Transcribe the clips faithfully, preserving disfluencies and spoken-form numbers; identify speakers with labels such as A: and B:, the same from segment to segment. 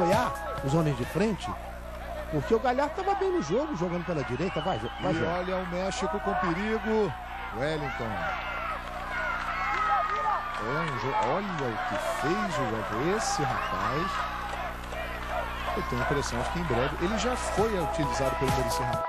A: apoiar os homens de frente, porque o Galhardo estava bem no jogo, jogando pela direita. Vai, vai,
B: e olha o México com perigo. Wellington. É um jogo. Olha o que fez o esse rapaz. Eu tenho a impressão de que em breve ele já foi utilizado pelo Muricy Ramalho.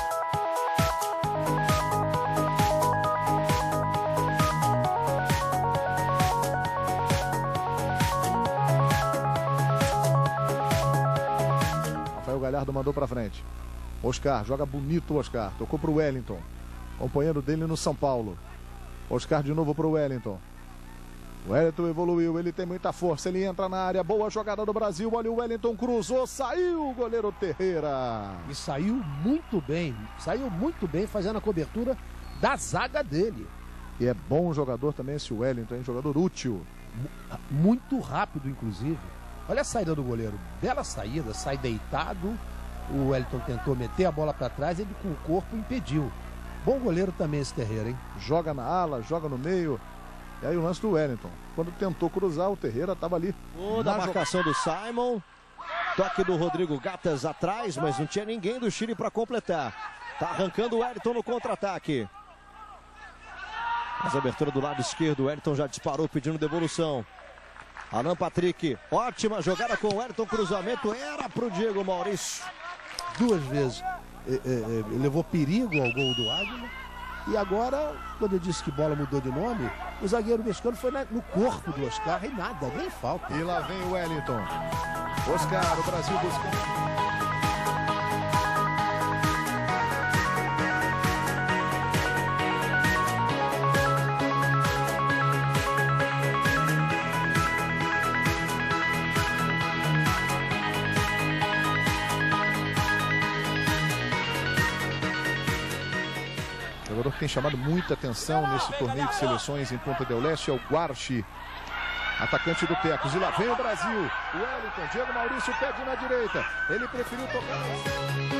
B: Rafael Galhardo mandou pra frente. Oscar, joga bonito o Oscar. Tocou pro Wellington. Companheiro dele no São Paulo. Oscar de novo pro Wellington. O Wellington evoluiu, ele tem muita força, ele entra na área, boa jogada do Brasil, olha o Wellington, cruzou, saiu o goleiro Terreira.
A: E saiu muito bem, saiu muito bem fazendo a cobertura da zaga dele.
B: E é bom jogador também esse Wellington, hein? Jogador útil.
A: Muito rápido, inclusive. Olha a saída do goleiro, bela saída, sai deitado, o Wellington tentou meter a bola para trás, ele com o corpo impediu. Bom goleiro também esse Terreira, hein?
B: Joga na ala, joga no meio. E aí o lance do Wellington. Quando tentou cruzar, o Terreira estava ali.
C: Toda a marcação do Simon. Toque do Rodrigo Gatas atrás, mas não tinha ninguém do Chile para completar. Tá arrancando o Wellington no contra-ataque. Mas a abertura do lado esquerdo, o Wellington já disparou pedindo devolução. Alan Patrick, ótima jogada com o Wellington, cruzamento era pro Diego Maurício.
A: Duas vezes é, é, é, levou perigo ao gol do Águila. E agora, quando eu disse que bola mudou de nome, o zagueiro mexicano foi na, no corpo do Oscar e nada, nem falta.
B: E lá vem o Wellington. Oscar, o Brasil buscando. O jogador que tem chamado muita atenção nesse torneio de seleções em Ponta del Este é o Guarchi, atacante do Pecos. E lá vem o Brasil. O Wellington, Diego Maurício pede na direita. Ele preferiu tocar.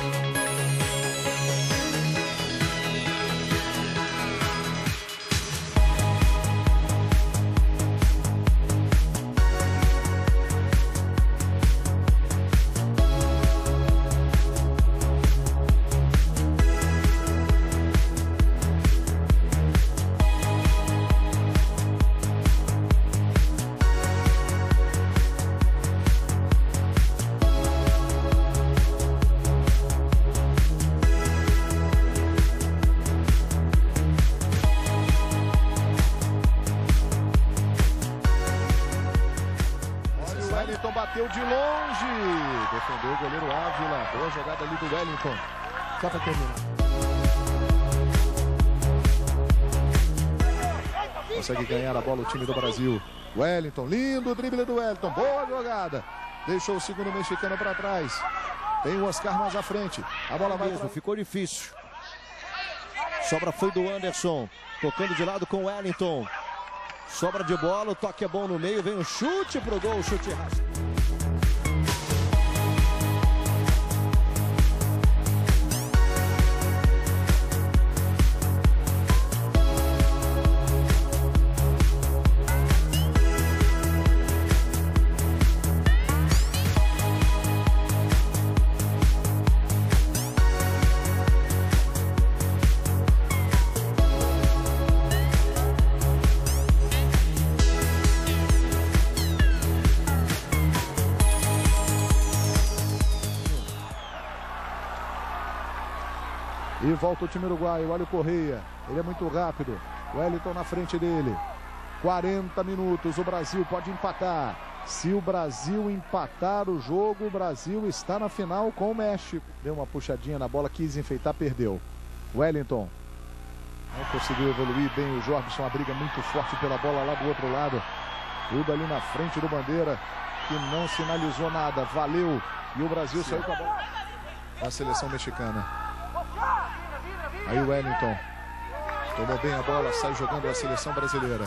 B: Bateu de longe, defendeu o goleiro Ávila, boa jogada ali do Wellington. Só para terminar. Consegue ganhar a bola o time do Brasil. Wellington, lindo drible do Wellington, boa jogada. Deixou o segundo mexicano para trás. Tem o Oscar mais à frente. A bola vai.
C: Mesmo, ficou difícil. Sobra foi do Anderson, tocando de lado com o Wellington. Sobra de bola, o toque é bom no meio, vem um chute pro gol, chute raso.
B: E volta o time uruguaio, olha o Correia, ele é muito rápido, o Wellington na frente dele, quarenta minutos, o Brasil pode empatar, se o Brasil empatar o jogo, o Brasil está na final com o México. Deu uma puxadinha na bola, quis enfeitar, perdeu. Wellington, não conseguiu evoluir bem o Jobson, a briga muito forte pela bola lá do outro lado, tudo ali na frente do Bandeira, que não sinalizou nada, valeu, e o Brasil Sim. saiu com a bola na seleção mexicana. Aí o Wellington tomou bem a bola, sai jogando a seleção brasileira.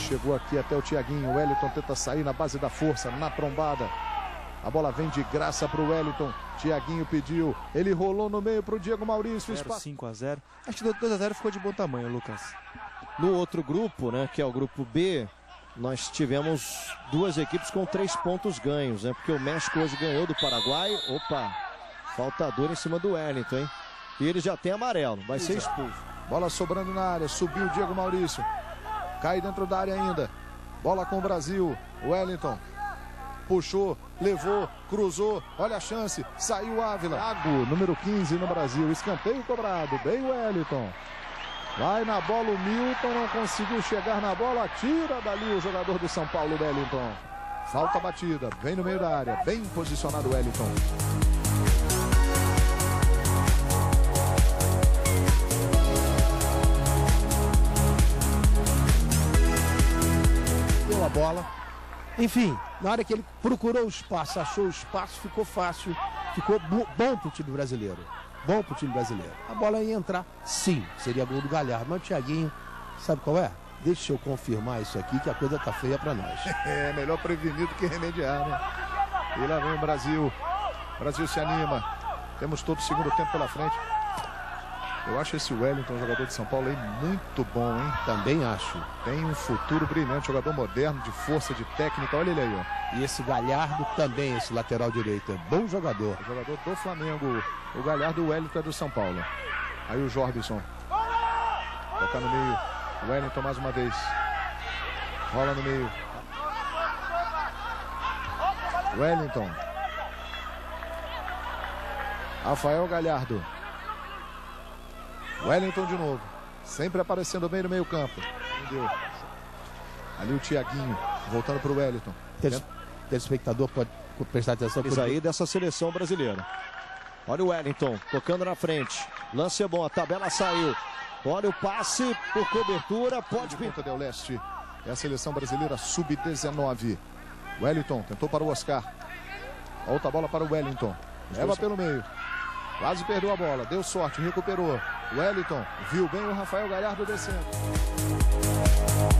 B: chegou aqui até o Thiaguinho. O Wellington tenta sair na base da força, na trombada. A bola vem de graça para o Wellington. Thiaguinho pediu. Ele rolou no meio para o Diego Maurício.
D: cinco a zero. Acho que dois a zero ficou de bom tamanho, Lucas.
C: No outro grupo, né, que é o grupo B, nós tivemos duas equipes com três pontos ganhos, né? Porque o México hoje ganhou do Paraguai. Opa, falta dura em cima do Wellington, hein? E ele já tem amarelo, vai ser expulso.
B: Bola sobrando na área, subiu o Diego Maurício. Cai dentro da área ainda. Bola com o Brasil. Wellington puxou, levou, cruzou. Olha a chance, saiu o Ávila. Thiago, número quinze no Brasil. Escanteio cobrado, bem o Wellington. Vai na bola o Milton, não conseguiu chegar na bola. Tira dali o jogador do São Paulo, Wellington. Falta batida, vem no meio da área. Bem posicionado o Wellington.
A: Deu a bola. Enfim, na hora que ele procurou o espaço, achou o espaço, ficou fácil. Ficou bom para o time brasileiro. Bom para o time brasileiro. A bola ia entrar, sim, seria gol do Galhardo. Mas o Thiaguinho, sabe qual é? Deixa eu confirmar isso aqui, que a coisa tá feia para nós.
B: É, melhor prevenir do que remediar, né? E lá vem o Brasil. O Brasil se anima. Temos todo o segundo tempo pela frente. Eu acho esse Wellington, jogador de São Paulo, aí muito bom, hein?
A: Também acho.
B: Tem um futuro brilhante, jogador moderno, de força, de técnica. Olha ele aí, ó.
A: E esse Galhardo também, esse lateral direito, é bom jogador.
B: O jogador do Flamengo, o Galhardo, o Wellington é do São Paulo. Aí o Jorbison. Toca no meio. O Wellington mais uma vez. Rola no meio. Wellington. Rafael Galhardo. Wellington de novo. Sempre aparecendo bem no meio campo. Entendeu? Ali o Thiaguinho. Voltando para o Wellington.
A: O telespectador pode prestar atenção.
C: Isso aí dessa seleção brasileira. Olha o Wellington tocando na frente. Lance é bom, a tabela saiu. Olha o passe por cobertura. Pode
B: pintar del Leste. É a seleção brasileira sub dezenove. Wellington tentou para o Oscar. Outra bola para o Wellington. Leva pelo meio. Quase perdeu a bola. Deu sorte, recuperou. Wellington viu bem o Rafael Galhardo descendo.